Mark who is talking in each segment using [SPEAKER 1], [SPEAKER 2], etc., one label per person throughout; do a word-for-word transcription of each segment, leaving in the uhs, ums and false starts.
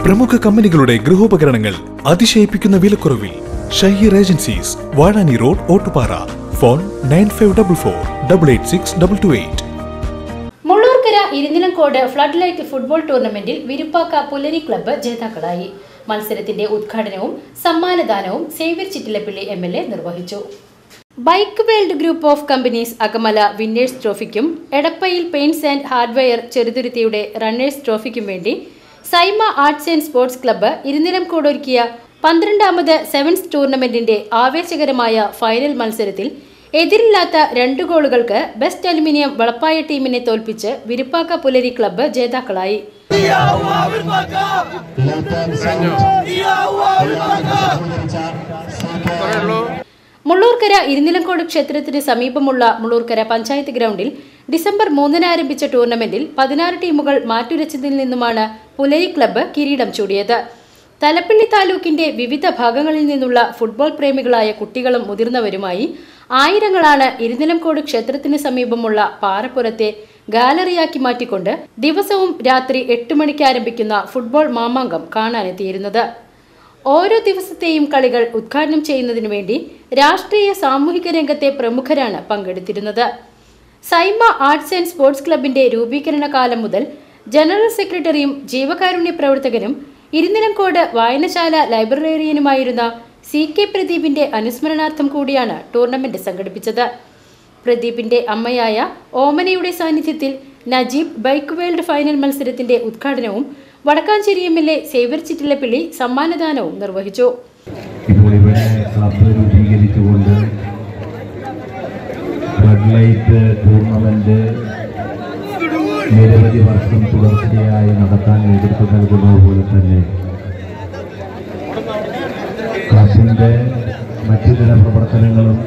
[SPEAKER 1] പ്രമുഖ കമ്പനികളുടെ ഗൃഹോപകരണങ്ങൾ അതിശയിപ്പിക്കുന്ന വിലക്കുറവിൽ. Shaheer agencies, Vazhani road, Ottupara. Phone nine five double four double eight six double two eight.
[SPEAKER 2] Mullurkara Irinjilamkode flood light football ടൂർണമെന്റിൽ വിരുപ്പാക്ക പുലരി ക്ലബ്ബ് ജേതാക്കളായി. മത്സരത്തിന്റെ ഉദ്ഘാടനവും സമ്മാനദാനവും Xavier Chittilappally M L A നിർവഹിച്ചു. Bike world group of companies Akamala winners ട്രോഫിക്കും എടപ്പയിൽ പെയിന്റ്സ് ആൻഡ് ഹാർഡ്വെയർ ചെറുതുരുത്തിയുടെ റണ്ണേഴ്സ് ട്രോഫിക്കും വേണ്ടി Saima arts and sports club Irinjilamkode ഒരുക്കിയ പന്ത്രണ്ടാമത് സെവൻസ് ടൂർണമെന്റിന്റെ ആവേശകരമായ ഫൈനൽ മത്സരത്തിൽ എതിരില്ലാത്ത രണ്ട് ഗോളുകൾക്ക് ബെസ്റ്റ് അലുമിനിയം വളപ്പായ ടീമിനെ തോൽപ്പിച്ച് വിരുപ്പാക്ക പുലരി ക്ലബ്ബ് ജേതാക്കളായി. മുള്ളൂർക്കര ഇരിഞ്ഞിലംകോട് ക്ഷേത്രത്തിന് സമീപമുള്ള മുള്ളൂർക്കര പഞ്ചായത്ത് ഗ്രൗണ്ടിൽ ഡിസംബർ മൂന്നിന് ആരംഭിച്ച ടൂർണമെന്റിൽ പതിനാറ് ടീമുകൾ മാറ്റുരച്ചതിൽ നിന്നുമാണ് പുലരി ക്ലബ്ബ് കിരീടം ചൂടിയത്. തലപ്പള്ളി താലൂക്കിന്റെ വിവിധ ഭാഗങ്ങളിൽ നിന്നുള്ള ഫുട്ബോൾ പ്രേമികളായ കുട്ടികളും മുതിർന്നവരുമായി ആയിരങ്ങളാണ് ഇരിഞ്ഞിലംകോട് ക്ഷേത്രത്തിന് സമീപമുള്ള പാറപ്പുറത്തെ ഗാലറിയാക്കി മാറ്റിക്കൊണ്ട് ദിവസവും രാത്രി എട്ട് മണിക്ക് ആരംഭിക്കുന്ന ഫുട്ബോൾ മാമാങ്കം കാണാനെത്തിയിരുന്നത്. ഓരോ ദിവസത്തെയും കളികൾ ഉദ്ഘാടനം ചെയ്യുന്നതിനു വേണ്ടി രാഷ്ട്രീയ സാമൂഹിക രംഗത്തെ പ്രമുഖരാണ് പങ്കെടുത്തിരുന്നത്. സൈമ ആർട്സ് ആൻഡ് സ്പോർട്സ് ക്ലബിന്റെ രൂപീകരണ കാലം മുതൽ ജനറൽ സെക്രട്ടറിയും ജീവകാരുണ്യ പ്രവർത്തകനും ഇരിഞ്ഞിലംകോട് വായനശാല ലൈബ്രറിയനുമായിരുന്ന സി കെ പ്രദീപിന്റെ അനുസ്മരണാർത്ഥം കൂടിയാണ് ടൂർണമെന്റ് സംഘടിപ്പിച്ചത്. പ്രദീപിന്റെ അമ്മയായ ഓമനയുടെ സാന്നിധ്യത്തിൽ നജീബ് ബൈക്ക് വേൾഡ് ഫൈനൽ മത്സരത്തിന്റെ ഉദ്ഘാടനവും Vadakkanchery M L A Xavier Chittilappally സമ്മാനദാനവും നിർവഹിച്ചു.
[SPEAKER 3] നിരവധി വർഷം തുടർച്ചയായി നടത്താൻ നേതൃത്വം നൽകുന്നത് പോലെ തന്നെ ക്ലബിന്റെ മറ്റു ചില പ്രവർത്തനങ്ങളും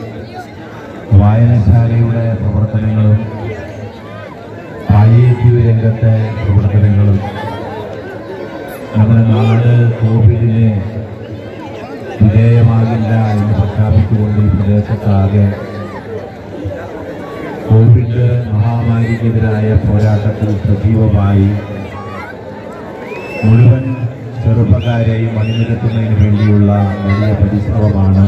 [SPEAKER 3] വായനശാലയുടെ പ്രവർത്തനങ്ങളും പാലിയേറ്റീവ് രംഗത്തെ പ്രവർത്തനങ്ങളും നമ്മുടെ നാട് കോവിഡിന് വിധേയമാകില്ല എന്ന് പ്രഖ്യാപിച്ചുകൊണ്ട് ഈ പ്രദേശത്താകെ കോവിഡ് മഹാമാരിക്കെതിരായ പോരാട്ടത്തിൽ സജീവമായി മുഴുവൻ ചെറുപ്പക്കാരെയും അണിനിരത്തുന്നതിന് വേണ്ടിയുള്ള വലിയ പരിശ്രമമാണ്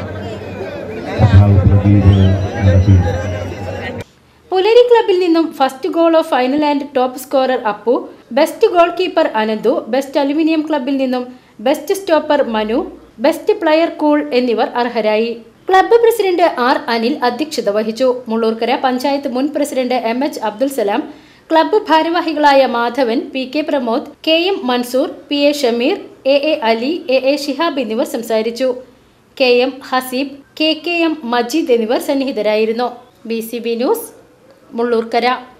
[SPEAKER 3] പ്രദീപ് നടത്തിയത്.
[SPEAKER 2] പുലരി ക്ലബിൽ നിന്നും first goal of final and top scorer Appu, best goal keeper Ananthu, best aluminium ക്ലബിൽ നിന്നും best stopper Manu, best player cool എന്നിവർ അർഹരായി. ക്ലബ്ബ് പ്രസിഡന്റ് ആർ അനിൽ അധ്യക്ഷത വഹിച്ചു. മുള്ളൂർക്കര പഞ്ചായത്ത് മുൻ president M H Abdul Salam, club ഭാരവാഹികളായ Madhavan, P K Pramod, K M Mansoor, P A Shameer, A A Ali, A A Shihab എന്നിവർ സംസാരിച്ചു. K M Haseeb, K K M Majeed എന്നിവർ സന്നിഹിതരായിരുന്നു. B C B news Mullurkara.